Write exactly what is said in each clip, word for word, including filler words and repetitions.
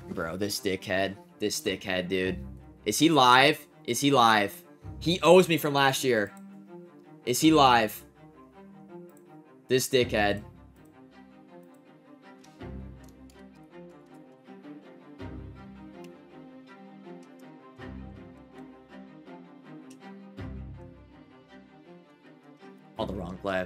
Bro, this dickhead. This dickhead, dude. Is he live? Is he live? He owes me from last year. Is he live? This dickhead. All the wrong play.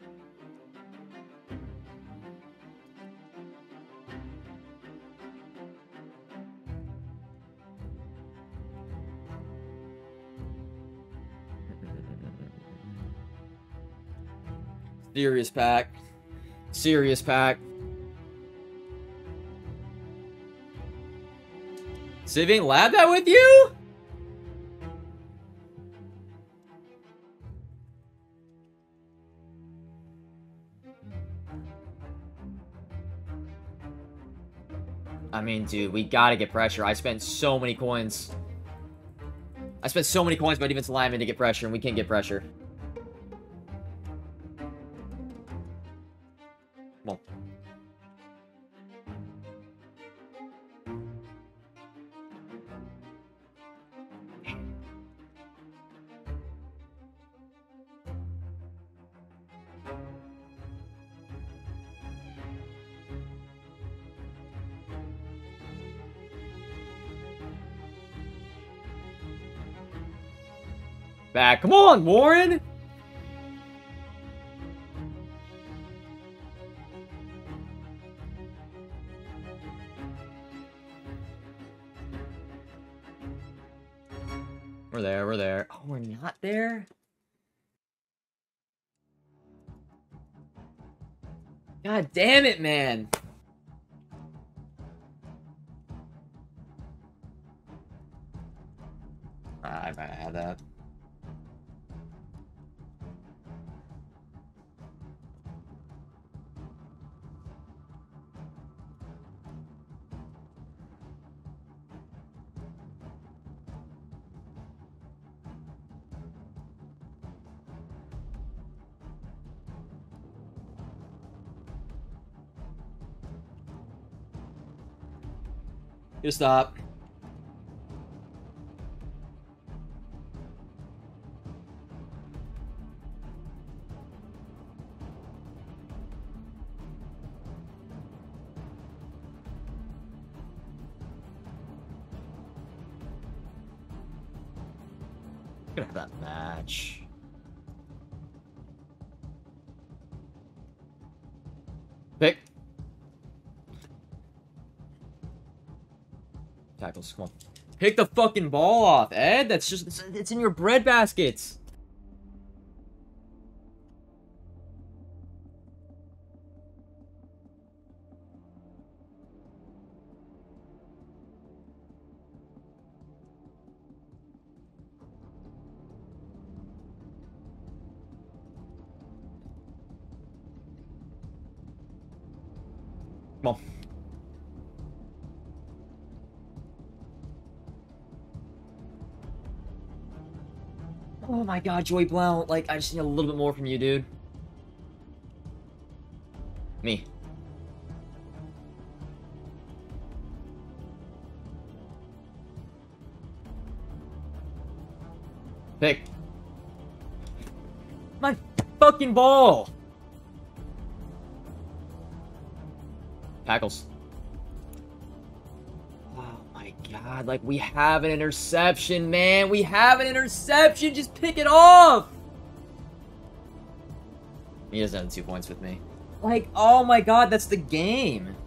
Serious pack. Serious pack. Civ ain't lab that with you? I mean, dude, we gotta get pressure. I spent so many coins. I spent so many coins by defensive lineman to get pressure, and we can't get pressure. Well. Back. Come on, Warren! We're there, we're there. Oh, we're not there? God damn it, man. I might have that. You stop. Gonna have that match. Pick. Tackles, come on. Pick the fucking ball off, Ed. That's just, it's, it's in your bread baskets. Come on. Oh my god, Joey Blount. Like, I just need a little bit more from you, dude. Me. Pick. My fucking ball. Tackles. Oh my god, like, we have an interception, man. We have an interception. Just pick it off. He doesn't have two points with me. Like, oh my god, that's the game.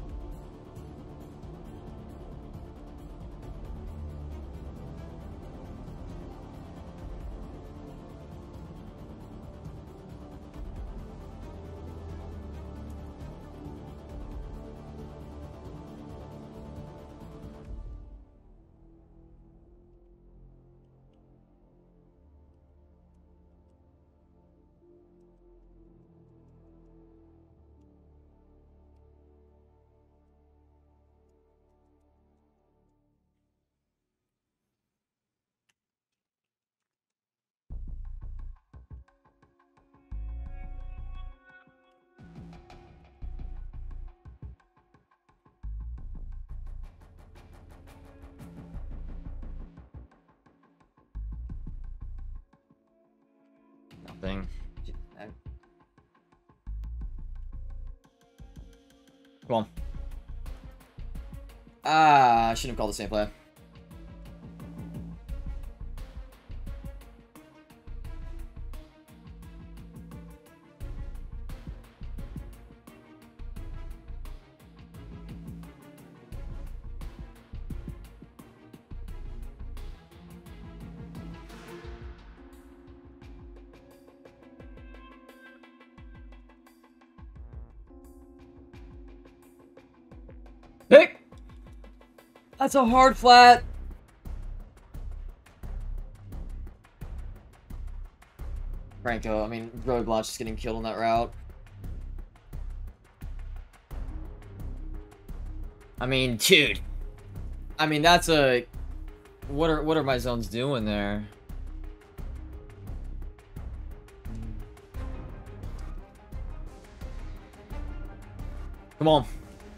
thing. Come on. Ah, I shouldn't have called the same play. Pick! That's a hard flat. Franco, I mean, Roadblock's just getting killed on that route. I mean, dude. I mean, that's a... What are, what are my zones doing there? Come on.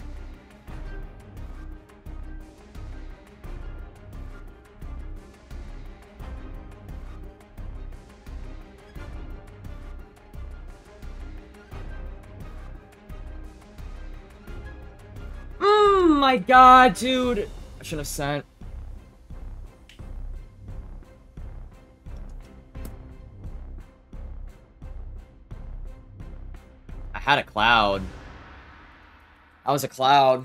Oh my god, dude. I shouldn't have sent. I had a cloud. I was a cloud.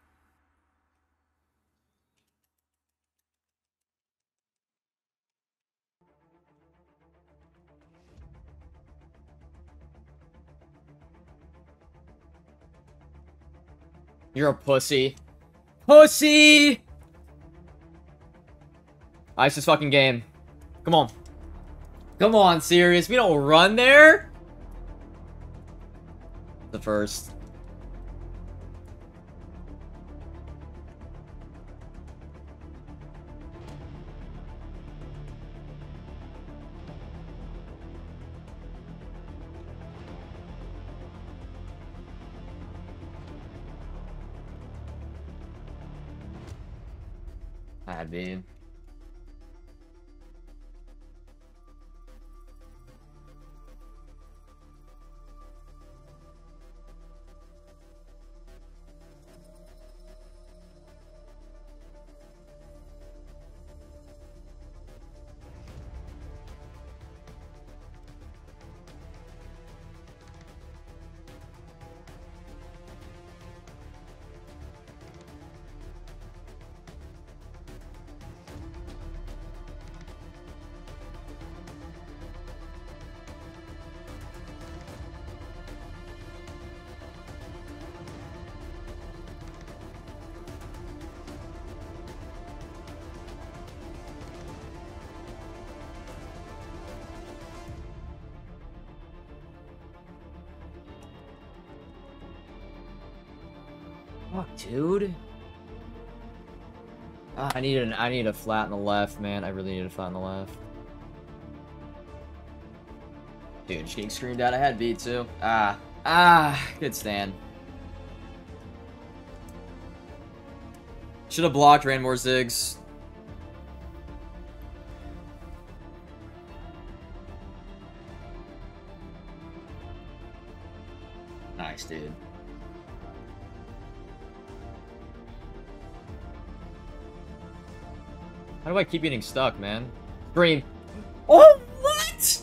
You're a pussy. Pussy! Ice this fucking game. Come on. Come on, serious. We don't run there? The first. I'd be. Fuck, dude. Ah, I need an I need a flat on the left, man. I really need a flat on the left. Dude, just getting screamed at. I had beat too. Ah. Ah, good stand. Should have blocked, ran more zigs. Nice, dude. How do I keep getting stuck, man? Scream. Oh, what?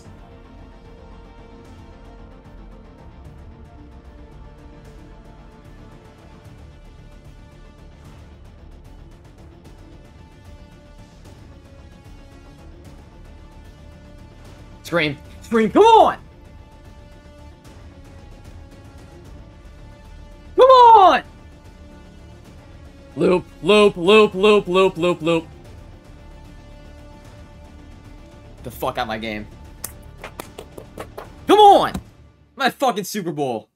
Scream. Scream, come on! Come on! Loop, loop, loop, loop, loop, loop, loop. The fuck out my game. Come on! My fucking Super Bowl.